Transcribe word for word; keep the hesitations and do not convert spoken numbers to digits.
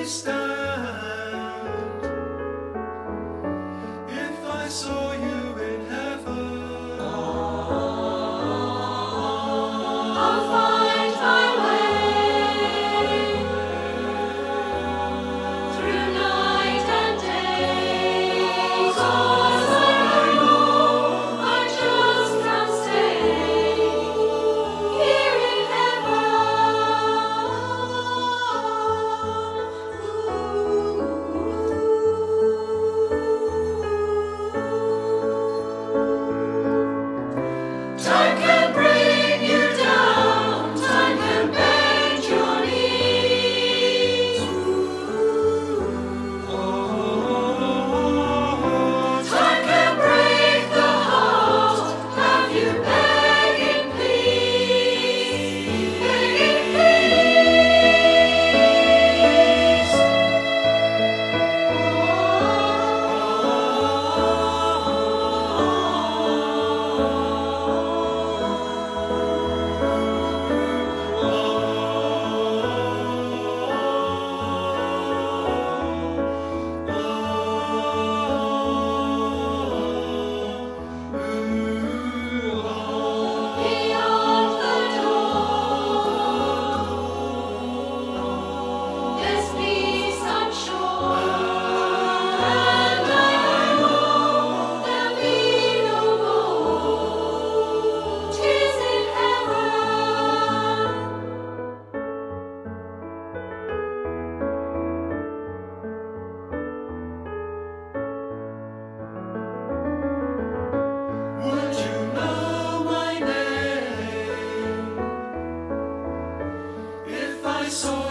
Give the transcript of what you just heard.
stand if I saw you in heaven? I'll find my way through night and day, 'cause I know I just can't stay here in heaven. Time can bring you down, time can bend your knees. Time can break the heart, have you begging please, begging please. Beyond the door, there's peace I'm sure, and I know there'll be no more tears in heaven. Would you know my name if I saw